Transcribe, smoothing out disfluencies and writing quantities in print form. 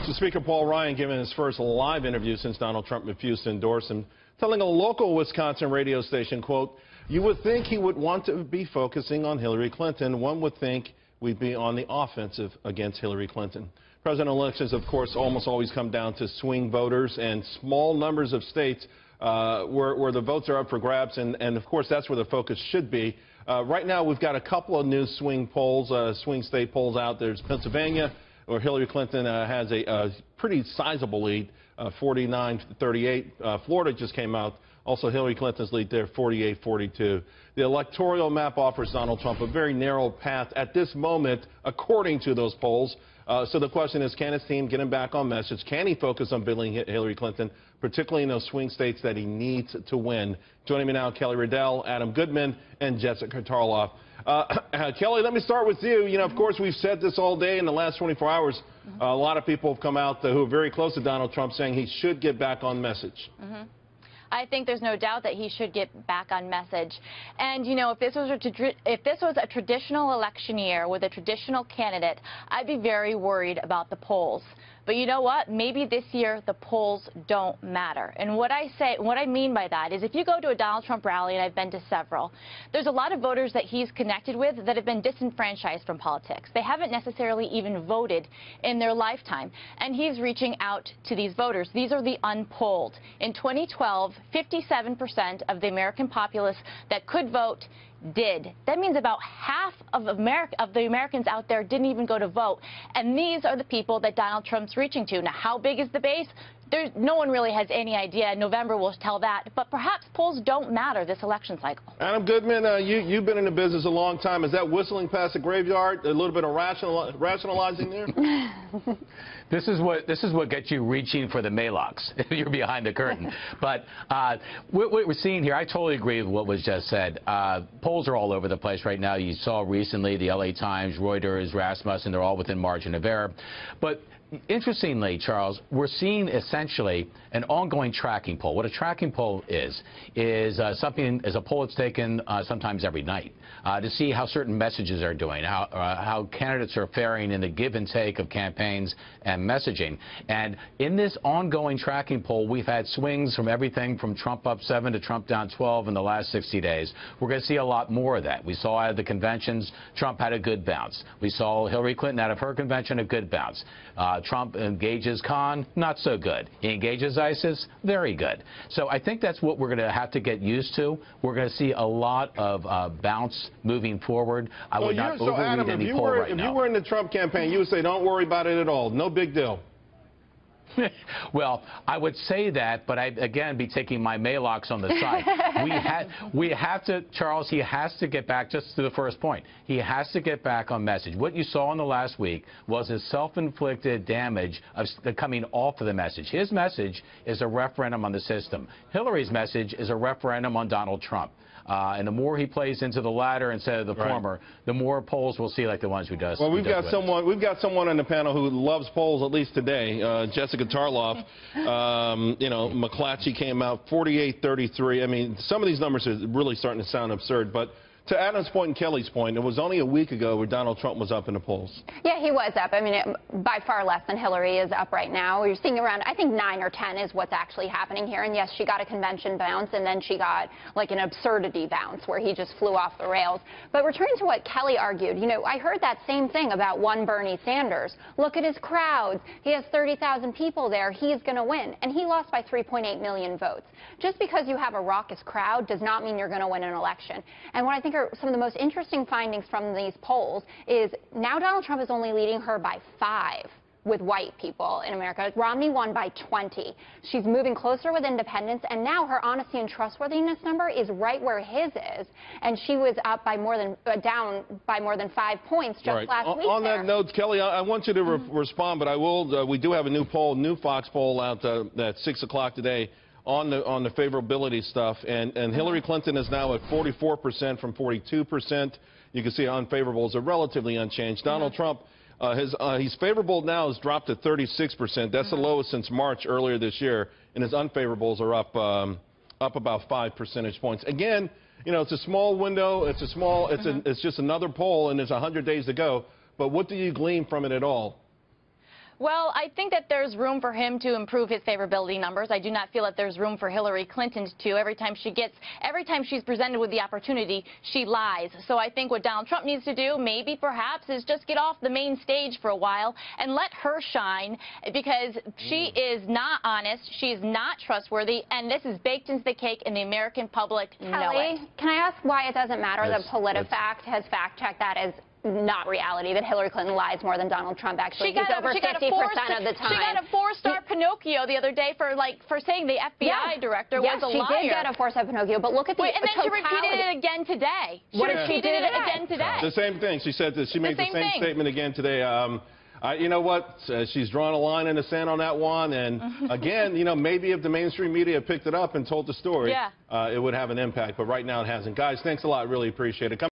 So Speaker Paul Ryan giving his first live interview since Donald Trump refused to endorse him, telling a local Wisconsin radio station, quote, "You would think he would want to be focusing on Hillary Clinton. One would think we'd be on the offensive against Hillary Clinton." Presidential elections, of course, almost always come down to swing voters and small numbers of states where the votes are up for grabs, and of course that's where the focus should be. Right now we've got a couple of new swing polls, swing state polls out. There's Pennsylvania, where Hillary Clinton has a pretty sizable lead, 49-38. Florida just came out. Also, Hillary Clinton's lead there, 48-42. The electoral map offers Donald Trump a very narrow path at this moment, according to those polls. So the question is, can his team get him back on message? Can he focus on building Hillary Clinton, particularly in those swing states that he needs to win? Joining me now, Kelly Riddell, Adam Goodman, and Jessica Tarloff. Kelly, let me start with you. You know, of course, we've said this all day in the last 24 hours. A lot of people have come out who are very close to Donald Trump saying he should get back on message. I think there's no doubt that he should get back on message. And, you know, if this was a traditional election year with a traditional candidate, I'd be very worried about the polls. But you know what? Maybe this year the polls don't matter. And what I mean by that is if you go to a Donald Trump rally, and I've been to several, there's a lot of voters that he's connected with that have been disenfranchised from politics. They haven't necessarily even voted in their lifetime. And he's reaching out to these voters. These are the unpolled. In 2012, 57% of the American populace that could vote did. That means about half of the Americans out there didn't even go to vote. And these are the people that Donald Trump's reaching to. Now, how big is the base? No one really has any idea. November will tell that. But perhaps polls don't matter this election cycle. Adam Goodman, you've been in the business a long time. Is that whistling past the graveyard? A little bit of rationalizing there? This is what gets you reaching for the Maylocks. You're behind the curtain. But what we're seeing here, I totally agree with what was just said. Polls are all over the place right now. You saw recently the LA Times, Reuters, Rasmussen, they're all within margin of error. But interestingly, Charles, we're seeing essentially an ongoing tracking poll. What a tracking poll is a poll that's taken sometimes every night to see how certain messages are doing, how candidates are faring in the give and take of campaigns and messaging. And in this ongoing tracking poll, we've had swings from everything from Trump up 7 to Trump down 12 in the last 60 days. We're going to see a lot more of that. We saw out of the conventions, Trump had a good bounce. We saw Hillary Clinton out of her convention, a good bounce. Trump engages Khan, not so good. He engages ISIS, very good. So I think that's what we're going to have to get used to. We're going to see a lot of bounce moving forward. I would not overread any poll right now. If you were in the Trump campaign, you would say, don't worry about it at all. No big deal. Well, I would say that, but I'd again be taking my Maylocks on the side. we have to, Charles, he has to get back, just to the first point, he has to get back on message. What you saw in the last week was a self-inflicted damage of coming off of the message. His message is a referendum on the system. Hillary's message is a referendum on Donald Trump. And the more he plays into the latter instead of the former, the more polls we'll see like the ones we does. Well, we've got someone on the panel who loves polls, at least today. Jessica Tarloff. You know, McClatchy came out 48-33. I mean, some of these numbers are really starting to sound absurd, but to Adam's point and Kelly's point, it was only a week ago where Donald Trump was up in the polls. Yeah, he was up. I mean, by far less than Hillary is up right now. We're seeing around, I think, 9 or 10 is what's actually happening here. And yes, she got a convention bounce, and then she got like an absurdity bounce where he just flew off the rails. But returning to what Kelly argued, you know, I heard that same thing about one Bernie Sanders. Look at his crowds. He has 30,000 people there. He's going to win. And he lost by 3.8 million votes. Just because you have a raucous crowd does not mean you're going to win an election. And what I think are some of the most interesting findings from these polls is now Donald Trump is only leading her by 5 with white people in America. Romney won by 20. She's moving closer with independents, and now her honesty and trustworthiness number is right where his is. And she was up by more than down by more than 5 points just last week. On that note, Kelly, I want you to respond, but I will. We do have a new poll, new Fox poll out at 6 o'clock today on the favorability stuff, and Hillary Clinton is now at 44% from 42%. You can see unfavorables are relatively unchanged. Donald Trump, he's favorable now has dropped to 36%. That's the lowest since March earlier this year, and his unfavorables are up about 5 percentage points. Again, you know, it's a small window. It's just another poll, and there's 100 days to go. But what do you glean from it at all? Well, I think that there's room for him to improve his favorability numbers. I do not feel that there's room for Hillary Clinton to. Every time she's presented with the opportunity, she lies. So I think what Donald Trump needs to do, maybe perhaps, is just get off the main stage for a while and let her shine, because she is not honest, she is not trustworthy, and this is baked into the cake, and the American public know it. Can I ask why it doesn't matter that PolitiFact has fact-checked that as not reality, that Hillary Clinton lies more than Donald Trump actually does over 50% of the time? She got a 4-star Pinocchio the other day for saying the FBI director was a liar. Yes, she did get a 4-star Pinocchio, but look at the and then she repeated it again today. What did she do today? Again today. The same thing. She said that she made the same statement again today. You know what? She's drawn a line in the sand on that one. And again, you know, maybe if the mainstream media picked it up and told the story, it would have an impact. But right now it hasn't. Guys, thanks a lot. Really appreciate it.